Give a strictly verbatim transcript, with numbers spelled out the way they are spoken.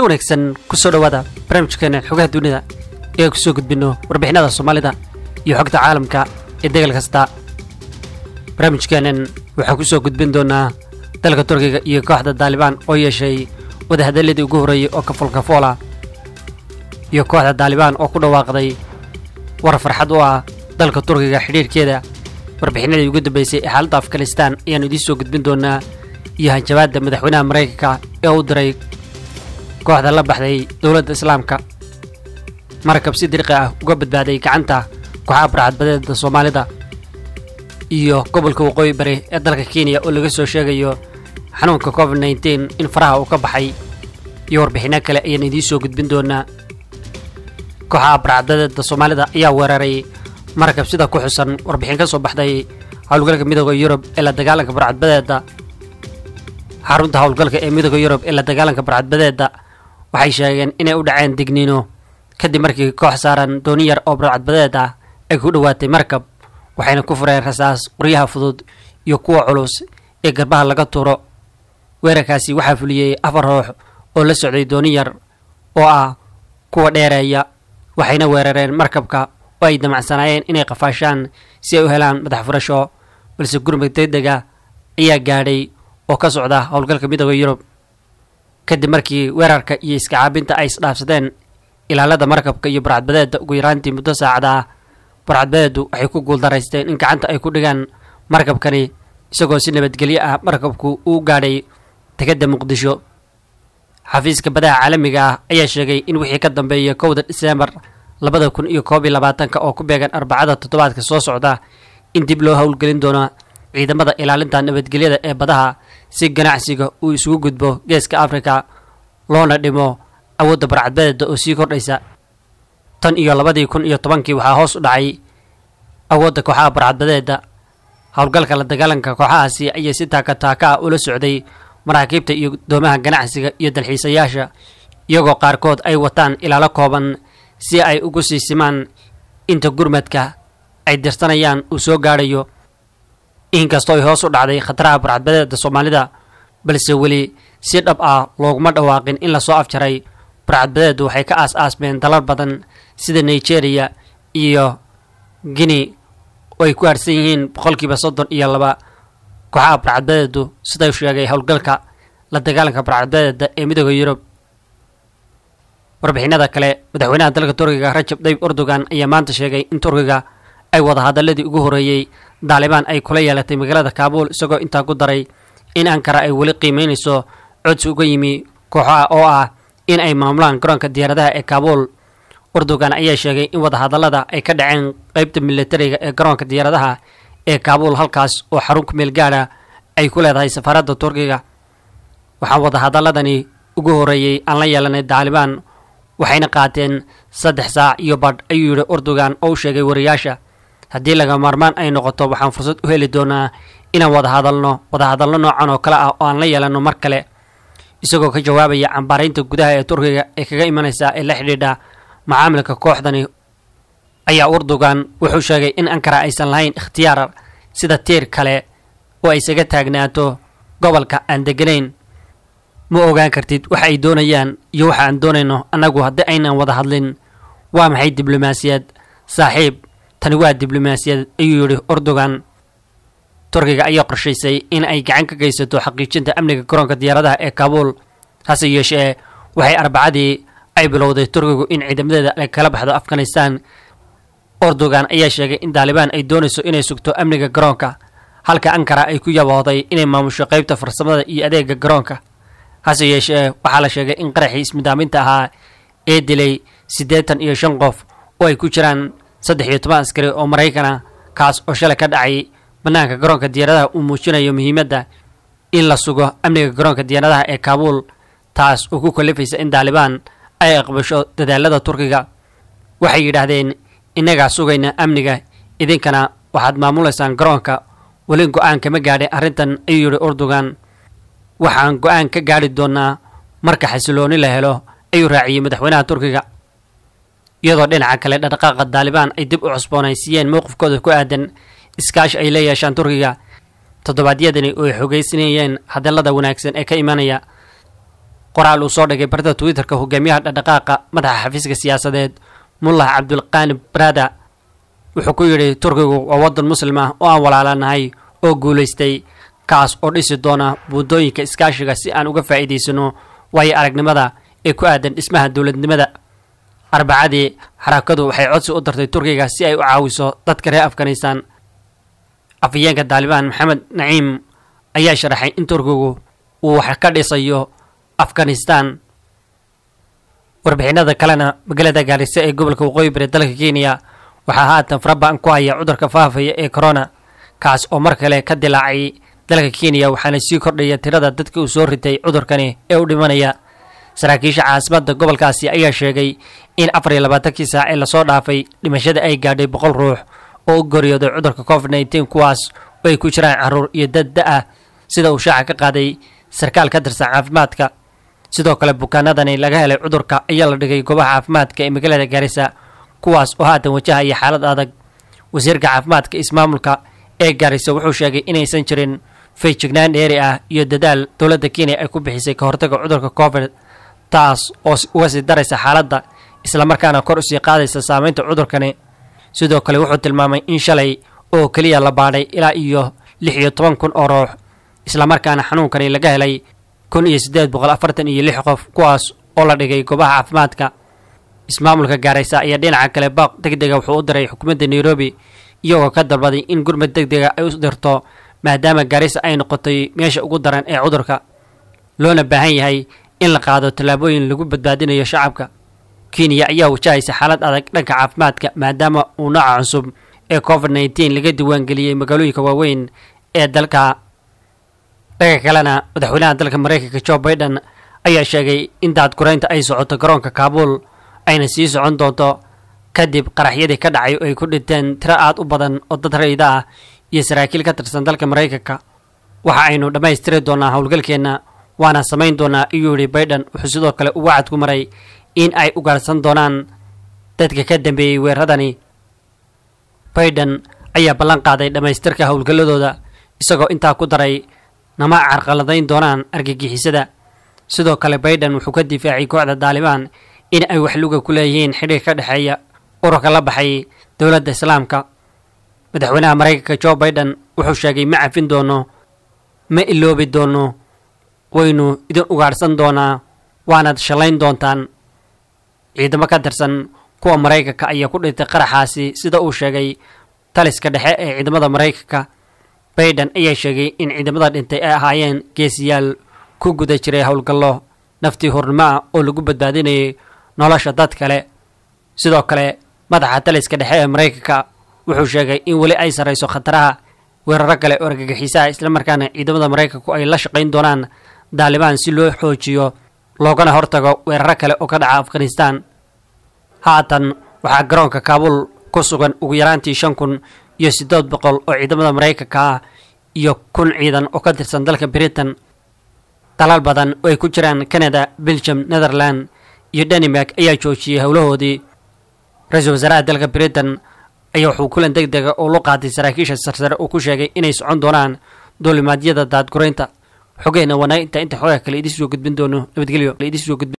wanaagsan ku soo dhawaada barnaamijkeena xogaha dunida ee ku soo gudbino warbixinada Soomaalida iyo xogta caalamka ee degal kasta. barnaamijkeenan waxa ku soo gudbin doona dalka Turkiga iyo kooxda Taliban oo yeeshay wadahadaladii ugu horeeyay oo ka falka iyo kooxda Taliban oo ku dhawaaqday war farxad u ah dalka Turkiga xiriirkeeda. warbixinadii ugu dambeysay ee xaaladda Afghanistan ayaan idin soo gudbin doonaa iyo hanjabaadda madaxweynaha Mareykanka ee uu diray kooxda la baxday dawladda Islaamka. markab si diriiq ah uga badbaaday gacanta kooxaha barxadbadeeda Soomaalida iyo gobolka waqooyi bari ee dalka Kenya oo laga soo sheegayo xanuunka covid nineteen in faraha uu ka baxay iyo warbixino kale ayaan idin soo gudbin doonaa. kooxaha barxadbadeeda Soomaalida ayaa weeraray markab sida ku xusan warbixin ka soo baxday hawlgalka midowga Yurub ee la dagaalanka barxadbadeeda. xarunta hawlgalka ee midowga Yurub ee la dagaalanka barxadbadeeda waxay sheegeen inay u dhaceen digniino kadib markii koox saaran dooni yar oo barxadbadeed ah ay ku dhawaatay markab, waxayna ku fureen rasaas qoryaha fudud iyo kuwa culus ee garbaha laga tuuro. weerarkaasi waxaa fuliyay afar ruux oo la socday dooni yar oo ah kuwa dheereeya, waxayna weerareen markabka oo ay damacsanaayeen inay qafaashaan si ay u helaan madax furasho, balse gurmad degdega ayaa gaadhay oo ka socda hawlgalka midowga Yurub kadib markii weerarka iyo iska caabinta ay isdhaafsadeen ilaalada markabka iyo barxadbadeeda. ugu yaraantii muddo saacada ah barxadbadeedu waxay ku guuldaraysteen in gacanta ay ku dhigaan markabkani isagoo si nabadgelyo ah markabku uu gaadhay dekedda Muqdisho. xafiiska badaha caalamiga ah ayaa sheegay in wixii ka dambeeyay kowda Diseembar labada kun iyo koob iyo labaatanka oo ku beegan arbacada toddobaadka soo socda in dib loo hawlgelin doono ciidamada ilaalinta nabadgelyada ee badaha si ganacsiga uu isugu gudbo geeska Afrika loona dhimo awoodda barxadbadeeda oo sii kordhaysa. tan iyo labadii kun iyo tobankii waxaa hoos u dhacay awoodda kooxaha barxadbadeeda. hawlgalka la dagaalanka kooxahaasi ayaa si taaka taaka ah ula socday maraakiibta iyo doomaha ganacsiga iyo dalxiisayaasha, iyagoo qaarkood ay wataan ilaalo kooban si ay ugu sii simaan inta gurmadka ay dirsanayaan uu soo gaadhayo. inkastoo ay hoos u dhacday khataraha barxadbadeeda Soomaalida, balse weli si dhab ah looguma dhawaaqin in la soo afjaray. barxadbadeedu waxay ka aas-aasmeen dalal badan sida Nigeria iyo Guinea oo ay ku harsan yihiin boqolkiiba soddon iyo laba kooxaha barxadbadeedu, sida uu sheegay hawlgalka la dagaalanka barxadbadeeda ee midowga Yurub. warbixinada kale, madaxweynaha dalka Turkiga Rajab Tayyip Erdogan ayaa maanta sheegay in Turkiga ay wada hadaladii ugu horeeyay Taliban ay kula yeelatay magaalada Kabul, isagoo intaa ku daray in Ankara ay weli qiimeynayso codsi uga yimi kooxaha oo ah in ay maamulaan garoonka diyaaradaha ee Kabul. Erdogan ayaa sheegay in wada hadalada ay ka dhaceen qaybta militariga ee garoonka diyaaradaha ee Kabul, halkaas oo xarun ku meel gaara ay ku leedahay safaaradda Turkiga. waxaan wada hadaladani ugu horeeyay aan la yeelanay Taliban waxayna qaateen saddex saac iyo badh, ayuu yidhi Erdogan oo u sheegay wariyaasha. haddii laga maarmaan ay noqoto waxaan fursad u heli doonaa inaan wada hadalno wada hadallo noocan oo kale ah oo aan la yeelano mar kale, isagoo ka jawaabaya cambaaraynta gudaha ee Turkiga ee kaga imanaysa ee la xidhiidha macaamilka kooxdani. ayaa Erdogan wuxuu sheegay in Ankara aysan lahayn ikhtiyaar sida tiir kale oo ay isaga taagnaato gobolka aan deganayn. ma ogaan kartid waxa ay doonayaan iyo waxa aan doonayno annagu haddii aynaan wada hadlin. waa maxay diblomaasiyad saaxiib? tani waa diblomaasiyad, ayuu yidhi Erdogan. Turkiga ayaa qorshaysay in ay gacan ka geysato xaqiijinta amniga garoonka diyaaradaha ee Kabul, hase yeeshee waxay arbacadii ay bilowday Turkigu in ciidamadeeda ay kala baxdo Afghanistan. Erdogan ayaa sheegay in Taliban ay doonayso inay sugto amniga garoonka, halka Ankara ay ku yabooday inay maamusho qaybta farsamada iyo adeega garoonka. hase yeeshee waxaa la sheegay in qaraxii ismidaaminta ahaa ee dilay siddeetan iyo shan qof oo ay ku jiraan saddex iyo toban askari oo Maraykan ah, kaas oo shalay ka dhacay bannaanka garoonka diyaaradaha uu muujinayo muhiimadda in la sugo amniga garoonka diyaaradaha ee Kabul, taas oo ku kalifaysa in Taliban ay aqbasho dadaalada Turkiga. waxay yidhaahdeen innagaa sugayna amniga, idinkana waxaad maamulaysaan garoonka. weli go-aan kama gaadhin arrintan, ayuu yidhi Erdogan. waxaan go-aan ka gaadhi doonaa marka xasilooni la helo, ayuu raaciyay madaxweynaha Turkiga. iyadoo dhinaca kale dhaqdhaqaaqa Taliban ay dib u cusboonaysiiyeen mowqifkooda ku aadan iskaashi ay la yeeshaan Turkiga. toddobaadyadani oo ay xogeysanayeen hadallada wanaagsan ee ka imanaya qoraal uu soo dhigay barta Twitterka hogaamiyaha dhaqdhaqaaqa madaxa xafiiska siyaasadeed Mullah Cabdulqaani Barada wuxuu ku yiri Turkigu waa wadan muslim ah oo aan walaalanahay oo guuleystay kaas oo dhisi doona buundooyinka iskaashiga si aan uga faa'iideysano way aragnimada ee ku aadan dhismaha dawladnimada. Arbacadii xarakadu waxay codsi u dirtay Turkiga si ay u caawiso dadka reer Afghanistan. Afhayeenka Taliban Maxamed Naciim ayaa sharaxay in Turkigu uu wax ka dhisayo Afghanistan. warbixinada kalena magaalada Garissa ee gobolka Waqooyi Bari dalka Kenya waxaa haatan farabaan ku haya cudurka faafaya ee corona kaas oo mar kale ka dilaacay dalka Kenya waxaana sii kordhaya tirada dadka uu soo ritay cudurkani ee u dhimanaya. saraakiisha caasimada gobolkaasi ayaa sheegay in afar iyo labaatan saac ee la soo dhaafay dhimashada ay gaadhay boqol ruux oo u geeriyooday cudurka covid nineteen kuwaas oo ay ku jiraan caruur iyo dad da' sida uu shaaca ka qaaday sarkaal ka tirsan caafimaadka. sidoo kale bukaanadani laga helay cudurka ayaa la dhigay goobaha caafimaadka ee magaalada Garissa kuwaas oo haatan wajahaya xaalad adag. wasiirka caafimaadka ismaamulka ee Garissa wuxuu sheegay inaysan jirin feejignaan dheeri ah iyo dadaal dowladda Kenya ay ku bixisay ka hortagga cudurka covid taas oo uga sii daraysa xaaladda isla markaana kor u sii qaadaysa saameynta cudurkani. sidoo kale wuxuu tilmaamay in shalay oo kaliya la baadhay ilaa iyo lix iyo toban kun oo ruux isla markaana xanuunkani laga helay kun iyo siddeed boqol afartan iyo lix qof kuwaas oo la dhigay goobaha caafimaadka. ismaamulka Garissa ayaa dhinaca kale baaq degdeg ah wuxuu u diray xukuumadda Nairobi iyagoo ka dalbaday in gurmad degdeg ah ay u dirto maadaama Garissa ay noqotay meesha ugu daran ee cudurka loona baahan yahay in la qaado tallaabooyin lagu badbaadinayo shacabka. Kenya ayaa wajahaysa xaalad adag dhanka caafimaadka maadaama uu nooca cusub ee covid nineteen laga diiwaangeliyay magaalooyinka waaweyn ee dalka. dhanka kalena madaxweynaha dalka Mareykanka Joe Biden ayaa sheegay in daadguraynta ay socoto garoonka Kabul ayna sii socon doonto kadib qaraxyadii ka dhacay oo ay ku dhinteen tiro aad u badan oo dad rayid ah iyo saraakiil ka tirsan dalka Mareykanka. waxa aynu dhammaystiri doonaa howlgalkeena waana samayn doonaa ayuu yiri Biden. wuxuu sidoo kale u wacad ku maray in ay u gaarsan doonaan dadka ka dambeeyay weeraradani. Biden ayaa ballan qaaday dhammaystirka howlgaladooda isagoo intaa ku daray nama carqaladayn doonaan argagixisada. sidoo kale Biden wuxuu ka difaacay kooxda Taliban in ay wax luga ku leeyihiin xiriir ka dhaxeeya ururka la baxay dowladda Islaamka. madaxweynaha Mareykanka Joe Biden wuxuu sheegay ma cafin doono ma iloobi doono waynu idin ugaarsan doonaa waanaad shalayn doontaan. ciidamo ka tirsan kuwa Mareykanka ayaa ku dhintay qaraxaasi sida uu sheegay taliska dhexe ee ciidamada Mareykanka. Biden ayaa sheegay in ciidamada dhintay ay ahaayeen geesiyaal ku guda jiray howlgallo naftii hurnimo oo lagu badbaadinayay nolosha dad kale. sidoo kale madaxa taliska dhexe ee Mareykanka wuxuu sheegay in wali ay sareyso khataraha weeraro kale oo argagixisaha isla markaana ciidamada Mareykanku ay la shaqayn doonaan Taliban si loo xoojiyo loogana hortago weeraro kale oo ka dhaca Afghanistan. haatan waxaa garoonka Kabul ku sugan ugu yaraantii shan kun iyo siddeed boqol oo ciidamada Mareykanka ah iyo kun ciidan oo ka tirsan dalka Britain. dalal badan oo ay ku jiraan Canada, Belgium, Netherlands iyo Denmark ayaa joojiyay howlahoodii. ra'iisul wasaaraha dalka Britain ayaa wuxuu kulan degdeg ah oo loo qaaday saraakiisha sarsare oo ku sheegay inay socon doonaan duulimaadyada daadguraynta. xogeena wanaag inta inta xogaa kale idin soo gudbin doono nabadgelyo.